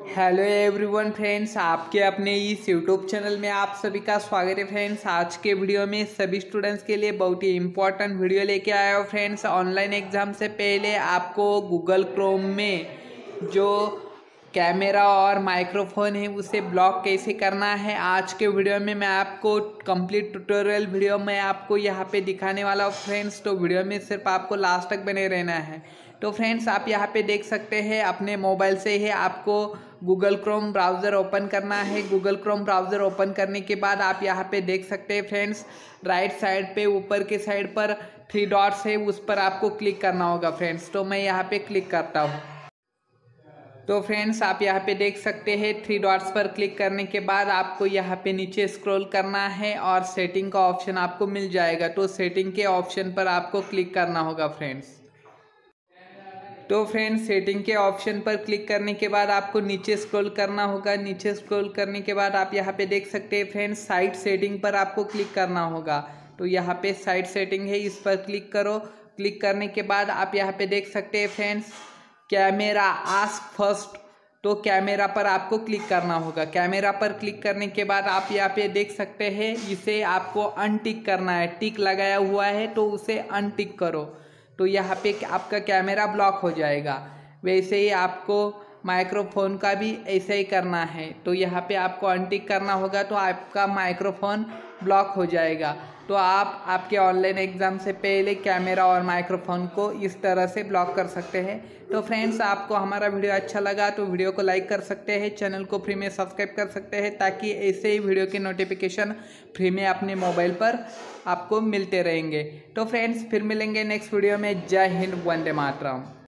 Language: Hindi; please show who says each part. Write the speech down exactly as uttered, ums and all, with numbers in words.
Speaker 1: हेलो एवरीवन फ्रेंड्स, आपके अपने इस यूट्यूब चैनल में आप सभी का स्वागत है फ्रेंड्स। आज के वीडियो में सभी स्टूडेंट्स के लिए बहुत ही इंपॉर्टेंट वीडियो लेके आया हो फ्रेंड्स। ऑनलाइन एग्जाम से पहले आपको गूगल क्रोम में जो कैमरा और माइक्रोफोन है उसे ब्लॉक कैसे करना है, आज के वीडियो में मैं आपको कंप्लीट ट्यूटोरियल वीडियो में आपको यहाँ पे दिखाने वाला हूँ फ्रेंड्स। तो वीडियो में सिर्फ आपको लास्ट तक बने रहना है। तो फ्रेंड्स आप यहाँ पे देख सकते हैं, अपने मोबाइल से ही आपको गूगल क्रोम ब्राउज़र ओपन करना है। गूगल क्रोम ब्राउज़र ओपन करने के बाद आप यहाँ पे देख सकते हैं फ्रेंड्स, राइट साइड पे ऊपर के साइड पर थ्री डॉट्स है, उस पर आपको क्लिक करना होगा फ्रेंड्स। तो मैं यहाँ पे क्लिक करता हूँ। तो फ्रेंड्स आप यहाँ पे देख सकते हैं, थ्री डॉट्स पर क्लिक करने के बाद आपको यहाँ पे नीचे स्क्रॉल करना है और सेटिंग का ऑप्शन आपको मिल जाएगा। तो सेटिंग के ऑप्शन पर आपको क्लिक करना होगा फ्रेंड्स। तो फ्रेंड्स सेटिंग के ऑप्शन पर क्लिक करने के बाद आपको नीचे स्क्रॉल करना होगा। नीचे स्क्रॉल करने के बाद आप यहाँ पे देख सकते हैं फ्रेंड्स, साइट सेटिंग पर आपको क्लिक करना होगा। तो यहाँ पे साइट सेटिंग है, इस पर क्लिक करो। क्लिक करने के बाद आप यहाँ पे देख सकते हैं फ्रेंड्स, कैमरा आस्क फर्स्ट। तो कैमरा पर आपको क्लिक करना होगा। कैमरा पर क्लिक करने के बाद आप यहाँ पे देख सकते हैं, इसे आपको अनटिक करना है। टिक लगाया हुआ है तो उसे अनटिक करो। तो यहाँ पे आपका कैमरा ब्लॉक हो जाएगा। वैसे ही आपको माइक्रोफोन का भी ऐसे ही करना है। तो यहाँ पे आपको अनटिक करना होगा तो आपका माइक्रोफोन ब्लॉक हो जाएगा। तो आप आपके ऑनलाइन एग्ज़ाम से पहले कैमरा और माइक्रोफोन को इस तरह से ब्लॉक कर सकते हैं। तो फ्रेंड्स आपको हमारा वीडियो अच्छा लगा तो वीडियो को लाइक कर सकते हैं, चैनल को फ्री में सब्सक्राइब कर सकते हैं, ताकि ऐसे ही वीडियो के नोटिफिकेशन फ्री में अपने मोबाइल पर आपको मिलते रहेंगे। तो फ्रेंड्स फिर मिलेंगे नेक्स्ट वीडियो में। जय हिंद, वंदे मातरम।